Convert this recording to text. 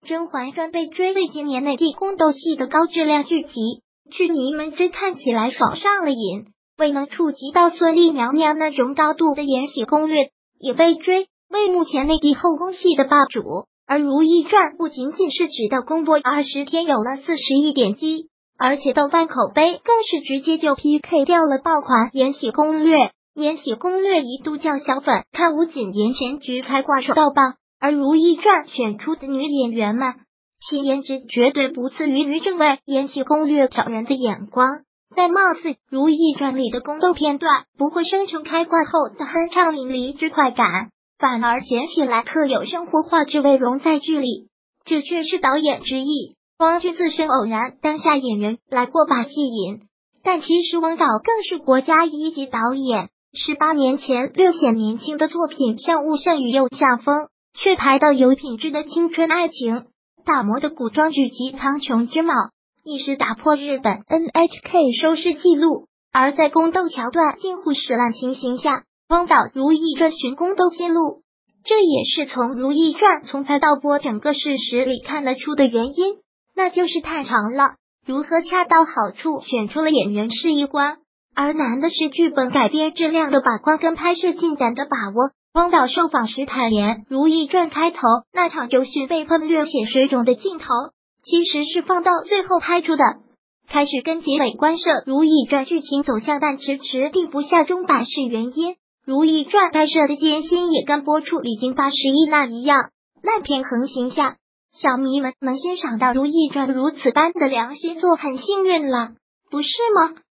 甄嬛传》被追为今年内地宫斗戏的高质量剧集，剧迷们追看起来爽上了瘾。未能触及到孙俪娘娘那种高度的《延禧攻略》也被追为目前内地后宫戏的霸主。而《如懿传》不仅仅是指的公播20天有了40亿点击，而且豆瓣口碑更是直接就 PK 掉了爆款《延禧攻略》。《延禧攻略》一度叫小粉看吴谨言全局开挂手到爆，而《如懿传》选出的女演员们，其颜值绝对不次于于正为《延禧攻略》挑人的眼光。但貌似《如懿传》里的宫斗片段不会生成开挂后的酣畅淋漓之快感，反而显起来特有生活化之味融在剧里。这却是导演之意，汪军自身偶然当下演员来过把戏瘾，但其实汪导更是国家一级导演。18年前略显年轻的作品像雾像雨又像风，却拍到有品质的青春爱情。打磨的古装剧集《苍穹之蟒》一时打破日本 NHK 收视纪录，而在宫斗桥段近乎屎烂情形下，汪导《如懿传》寻宫斗记录，这也是从《如懿传》从拍到播整个事实里看得出的原因，那就是太长了，如何恰到好处选出了演员是一关，而难的是剧本改编质量的把关跟拍摄进展的把握。汪导受访时坦言，《如懿传》开头那场周迅被喷略显水肿的镜头，其实是放到最后拍出的。开始跟结尾关涉《如懿传》剧情走向，但迟迟定不下中版是原因。《如懿传》拍摄的艰辛也跟播出已经80亿那一样，烂片横行下，小迷们能欣赏到《如懿传》如此般的良心作很幸运了，不是吗？